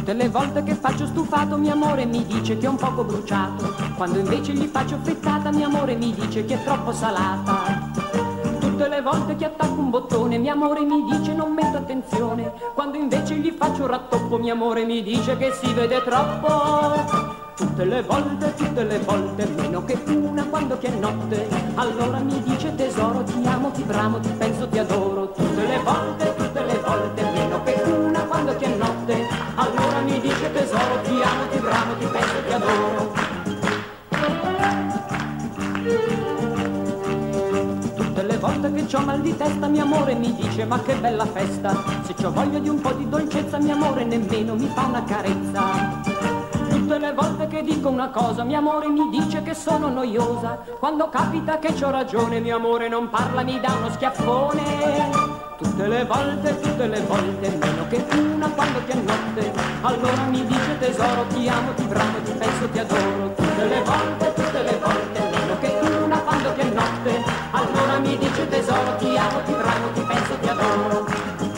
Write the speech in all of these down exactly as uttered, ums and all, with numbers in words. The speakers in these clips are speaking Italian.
Tutte le volte che faccio stufato mio amore mi dice che è un poco bruciato, quando invece gli faccio frittata mio amore mi dice che è troppo salata. Tutte le volte che attacco un bottone mio amore mi dice non metto attenzione, quando invece gli faccio un rattoppo mio amore mi dice che si vede troppo. Tutte le volte, tutte le volte, meno che una quando che è notte, allora mi dice tesoro ti amo, ti bramo, ti penso, ti adoro. Tutte le volte, tutte le volte, meno che una quando che è notte, allora mi dice tesoro ti amo, ti bramo, ti penso, ti adoro. Tutte le volte che c'ho mal di testa mio amore mi dice ma che bella festa, se c'ho voglia di un po' di dolcezza mio amore nemmeno mi fa una carezza. Tutte le volte che dico una cosa mio amore mi dice che sono noiosa, quando capita che c'ho ragione mio amore non parla, mi dà uno schiaffone. Tutte le volte, tutte le volte, meno che una quando che è notte, allora mi dice tesoro ti amo, ti bramo, ti penso, ti adoro. Tutte le volte, tutte le volte, meno che una quando che è notte, allora mi dice tesoro ti amo, ti bramo, ti penso, ti adoro.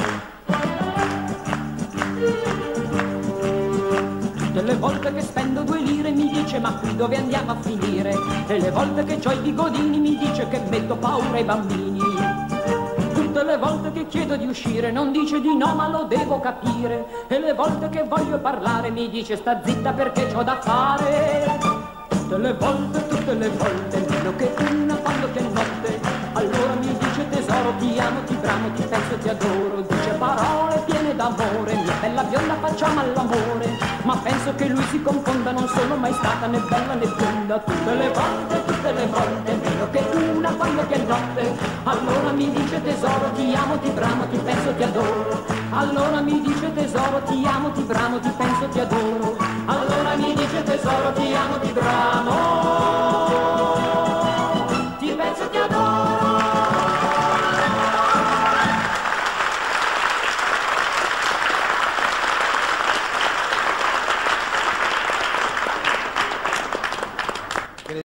Tutte le volte che spendo due lire mi dice ma qui dove andiamo a finire, e le volte che c'ho i bigodini mi dice che metto paura ai bambini. Tutte le volte che chiedo di uscire non dice di no ma lo devo capire, e le volte che voglio parlare mi dice sta zitta perché c'ho da fare. Tutte le volte, tutte le volte, meno che una quando che è notte, allora mi dice tesoro ti amo, ti bramo, ti penso, ti adoro. Dice parole piene d'amore, mia bella bionda facciamo all'amore, ma penso che lui si confonda, non sono mai stata né bella né bionda. Tutte le volte, tutte le volte, meno che una quando che è notte, allora mi dice tesoro ti amo, ti bramo, ti penso, ti adoro. Allora mi dice tesoro ti amo, ti bramo, ti penso, ti adoro.